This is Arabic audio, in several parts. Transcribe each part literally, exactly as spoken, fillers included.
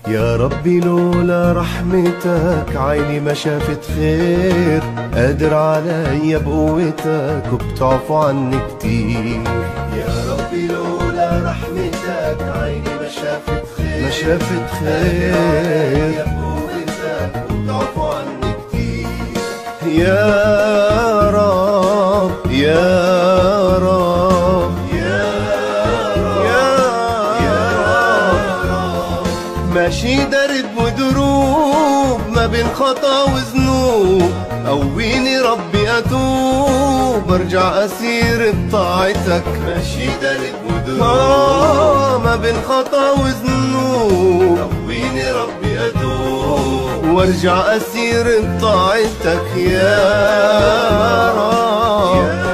يا ربي لولا رحمتك عيني ما شافت خير، قادر عليا بقوتك وبتعفو عني كتير. يا ربي لولا رحمتك عيني ما شافت خير، ما شافت خير، قادر عليا بقوتك وبتعفو عني كتير. يا رب يا رب يا رب ماشي درب ودروب ما بين خطا وذنوب، قويني ربي اتوب ارجع اسير بطاعتك. ماشي درب ودروب آه ما بين خطا وذنوب، قويني ربي اتوب وارجع اسير بطاعتك. يا رب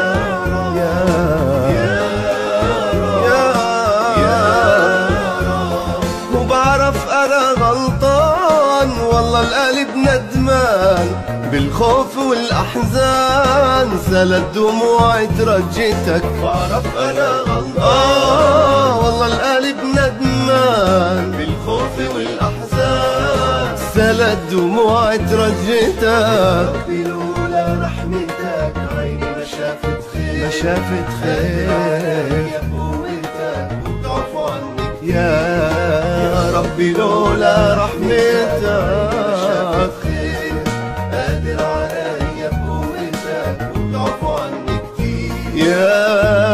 والله القلب ندمان بالخوف والأحزان، سالت دموعي ترجتك. بعرف أنا غلطان آه والله القلب ندمان بالخوف والأحزان، سالت دموعي ترجتك. ربي لولا رحمتك عيني ما شافت خير، ما شافت خير، يا قوتك وبتعفو عني. يا ربي لولا رحمتك قادر عليا بقوتك وبتعفو عني كتير. يا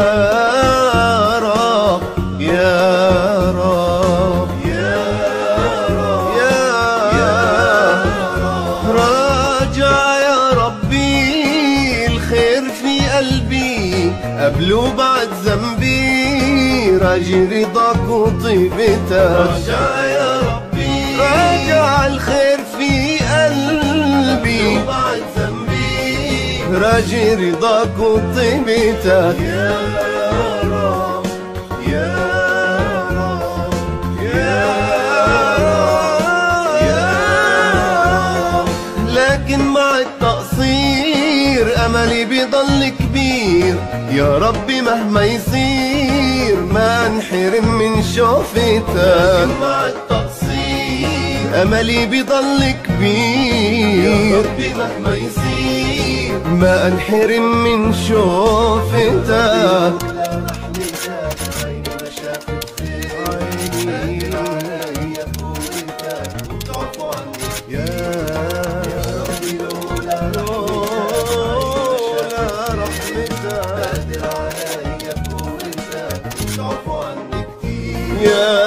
رب يا رب يا رب يا رب راجع يا ربي الخير في قلبي قبل وبعد ذنبي، راجي رضاك وطيبتك. راجع يا ربي راجع الخير في قلبي وبعد ذنبي، راجي رضاك وطيبتك. يا رب يا رب يا رب يا رب لكن مع التقصير املي بيضل كبير. يا ربي مهما يصير ما انحرم من شوفتك. مع التقصير املي بيضل كبير. يا ربي مهما يصير ما انحرم من شوفتك. Yeah.